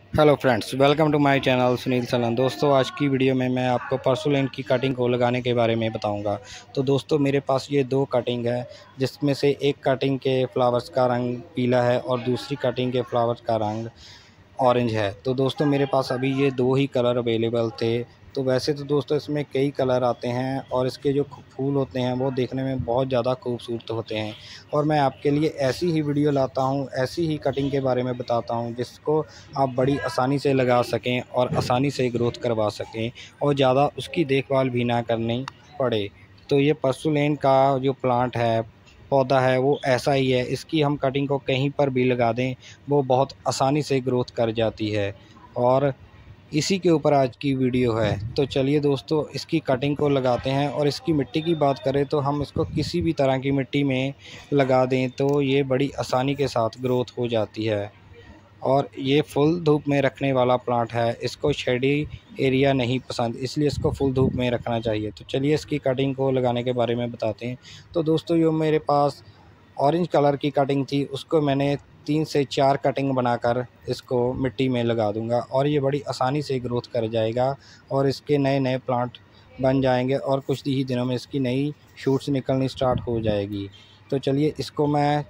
Hello friends, welcome to my channel Sunil Salon. दोस्तों, आज की वीडियो में मैं आपको पर्सुलेन की कटिंग को लगाने के बारे में बताऊंगा। तो दोस्तों, मेरे पास ये दो कटिंग है, जिसमें से एक कटिंग के फ्लावर्स का रंग पीला है और दूसरी कटिंग के फ्लावर्स का रंग ऑरेंज है। तो दोस्तों, मेरे पास अभी ये दो ही कलर अवेलेबल थे। तो वैसे तो दोस्तों इसमें कई कलर आते हैं और इसके जो फूल होते हैं वो देखने में बहुत ज़्यादा खूबसूरत होते हैं। और मैं आपके लिए ऐसी ही वीडियो लाता हूँ, ऐसी ही कटिंग के बारे में बताता हूँ जिसको आप बड़ी आसानी से लगा सकें और आसानी से ग्रोथ करवा सकें और ज़्यादा उसकी देखभाल भी ना करनी पड़े। तो ये पर्सुलेन का जो प्लांट है, पौधा है, वो ऐसा ही है। इसकी हम कटिंग को कहीं पर भी लगा दें, वो बहुत आसानी से ग्रोथ कर जाती है। और इसी के ऊपर आज की वीडियो है। तो चलिए दोस्तों, इसकी कटिंग को लगाते हैं। और इसकी मिट्टी की बात करें तो हम इसको किसी भी तरह की मिट्टी में लगा दें तो ये बड़ी आसानी के साथ ग्रोथ हो जाती है। और ये फुल धूप में रखने वाला प्लांट है, इसको शेडी एरिया नहीं पसंद, इसलिए इसको फुल धूप में रखना चाहिए। तो चलिए इसकी कटिंग को लगाने के बारे में बताते हैं। तो दोस्तों, जो मेरे पास ऑरेंज कलर की कटिंग थी, उसको मैंने 3 से 4 कटिंग बनाकर इसको मिट्टी में लगा दूंगा और ये बड़ी आसानी से ग्रोथ कर जाएगा और इसके नए नए प्लांट बन जाएंगे और कुछ ही दिनों में इसकी नई शूट्स निकलनी स्टार्ट हो जाएगी। तो चलिए इसको मैं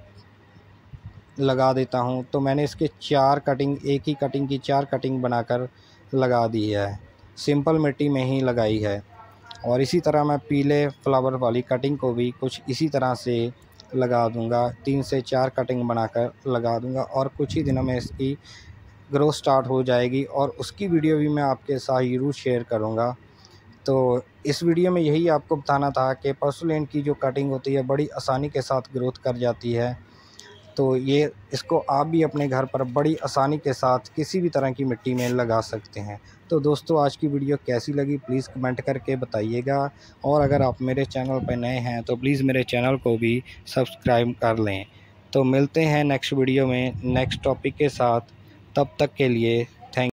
लगा देता हूँ। तो मैंने इसके 4 कटिंग, एक ही कटिंग की 4 कटिंग बनाकर लगा दी है, सिंपल मिट्टी में ही लगाई है। और इसी तरह मैं पीले फ्लावर वाली कटिंग को भी कुछ इसी तरह से लगा दूंगा, 3 से 4 कटिंग बनाकर लगा दूंगा और कुछ ही दिनों में इसकी ग्रोथ स्टार्ट हो जाएगी और उसकी वीडियो भी मैं आपके साथ ज़रूर शेयर करूंगा। तो इस वीडियो में यही आपको बताना था कि पर्सुलेन की जो कटिंग होती है बड़ी आसानी के साथ ग्रोथ कर जाती है। तो ये इसको आप भी अपने घर पर बड़ी आसानी के साथ किसी भी तरह की मिट्टी में लगा सकते हैं। तो दोस्तों, आज की वीडियो कैसी लगी प्लीज़ कमेंट करके बताइएगा। और अगर आप मेरे चैनल पर नए हैं तो प्लीज़ मेरे चैनल को भी सब्सक्राइब कर लें। तो मिलते हैं नेक्स्ट वीडियो में नेक्स्ट टॉपिक के साथ। तब तक के लिए